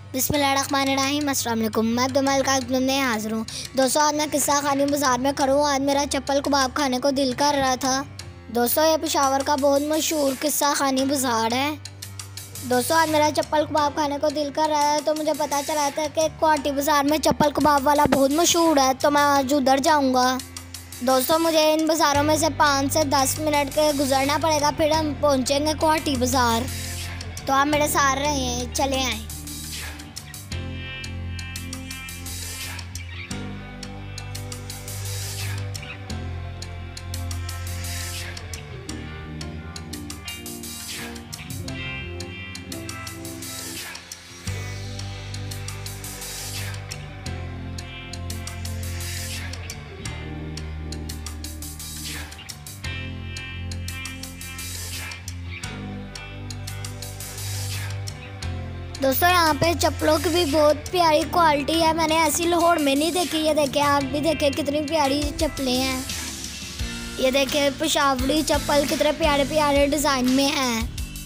बिस्मिल्लाहिर्रहमानिर्रहीम। अस्सलाम वालेकुम। मैं अब्दुल का नए हाज़िर हूँ। दोस्तों, आज मैं किस्सा खानी बाज़ार में खड़ा हूँ। आज मेरा चप्पल कबाब खाने को दिल कर रहा था। दोस्तों, ये पेशावर का बहुत मशहूर किस्सा खानी बाज़ार है। दोस्तों, आज मेरा चप्पल कबाब खाने को दिल कर रहा है तो मुझे पता चला था कि कोहाटी बाज़ार में चप्पल कबाब वाला बहुत मशहूर है, तो मैं आज उधर जाऊँगा। दोस्तों, मुझे इन बाज़ारों में से 5 से 10 मिनट के गुजरना पड़ेगा, फिर हम पहुँचेंगे कोहाटी बाज़ार। तो आप मेरे साथ रहें, चले आएँ। दोस्तों, यहाँ पे चप्पलों की भी बहुत प्यारी क्वालिटी है। मैंने ऐसी लाहौर में नहीं देखी। ये देखें, आप भी देखें कितनी प्यारी चप्पलें हैं। ये देखें, पेशावरी चप्पल कितने प्यारे प्यारे डिज़ाइन में हैं।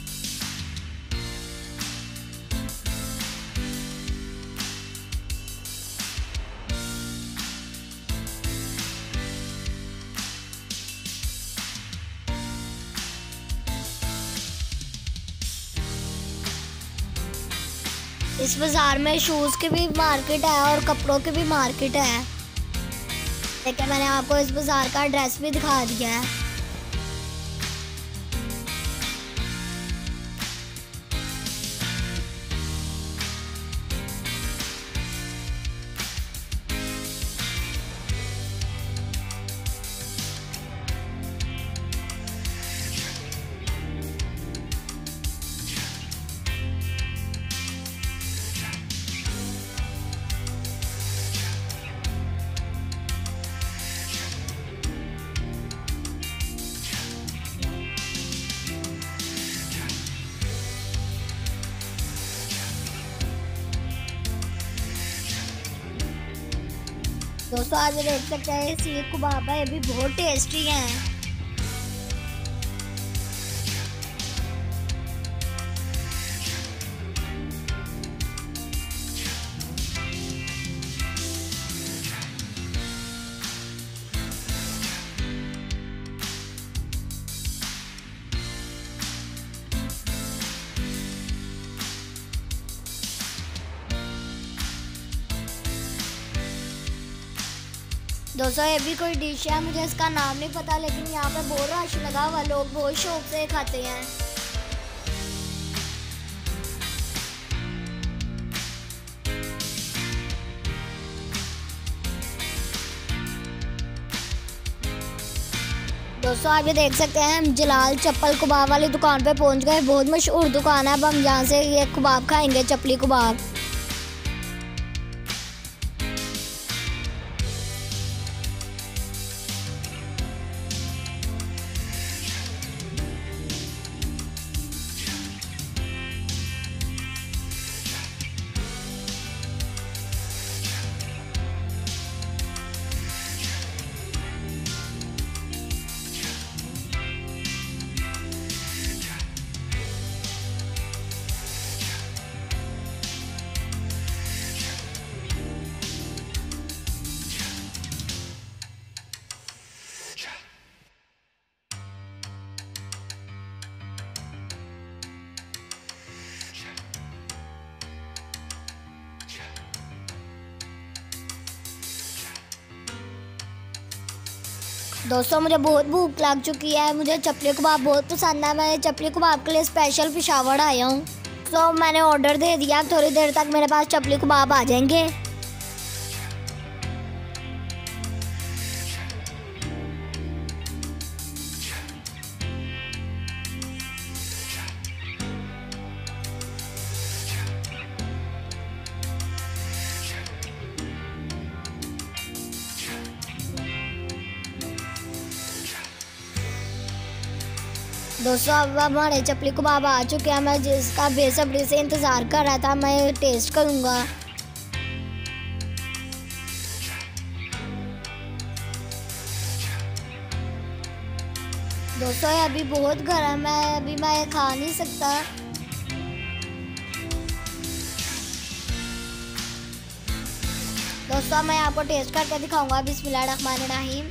इस बाज़ार में शूज़ की भी मार्केट है और कपड़ों की भी मार्केट है। देखिए, मैंने आपको इस बाज़ार का एड्रेस भी दिखा दिया है। दोस्तों, आज देख सकते हैं सीख कबाब है, ये भी बहुत टेस्टी हैं। दोस्तों, ये भी कोई डिश है, मुझे इसका नाम नहीं पता, लेकिन यहाँ पे बहुत रश लगा हुआ, लोग बहुत शौक से खाते हैं। दोस्तों, आप ये देख सकते हैं, हम जलाल चप्पल कबाब वाली दुकान पे पहुंच गए। बहुत मशहूर दुकान है। अब हम यहाँ से ये कबाब खाएंगे, चपली कबाब। दोस्तों, मुझे बहुत भूख लग चुकी है। मुझे चपली कबाब बहुत पसंद है। मैं चपली कबाब के लिए स्पेशल पेशावर आया हूँ। तो मैंने ऑर्डर दे दिया। थोड़ी देर तक मेरे पास चपली कबाब आ जाएंगे। दोस्तों, अब हमारे चपली कबाब आ चुके हैं। मैं जिसका बेसब्री से इंतज़ार कर रहा था, मैं टेस्ट करूँगा। दोस्तों, ये अभी बहुत गर्म है, अभी मैं खा नहीं सकता। दोस्तों मैं आपको टेस्ट करके दिखाऊंगा। बिस्मिल्लाहिर्रहमानिर्रहीम।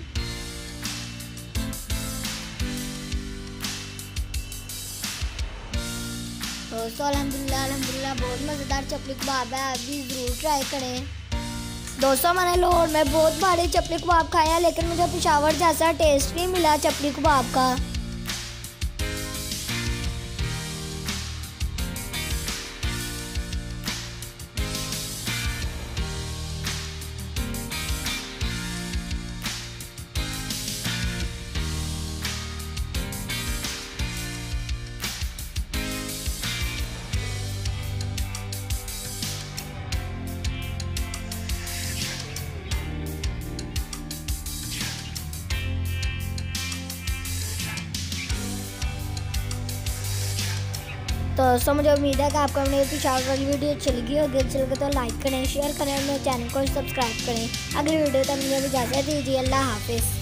दोस्तों अल्हम्दुलिल्लाह बहुत मज़ेदार चपली कबाब है, आप भी ज़रूर ट्राई करें। दोस्तों मैंने लाहौर में बहुत भारी चपली कबाब खाया, लेकिन मुझे पेशावर जैसा टेस्ट नहीं मिला चपली कबाब का। तो दोस्तों मुझे उम्मीद है कि आपको मेरी पेशावर वाली वीडियो अच्छी लगी होगी। अच्छी लगे तो लाइक करें, शेयर करें, मेरे चैनल को सब्सक्राइब करें। अगली वीडियो तक मुझे इजाज़त दीजिए। अल्लाह हाफिज़।